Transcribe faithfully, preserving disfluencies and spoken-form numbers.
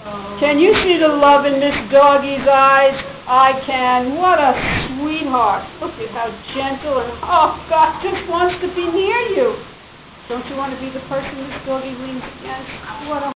Can you see the love in this doggie's eyes? I can. What a sweetheart. Look at how gentle and, oh, God, just wants to be near you. Don't you want to be the person this doggie leans against? What a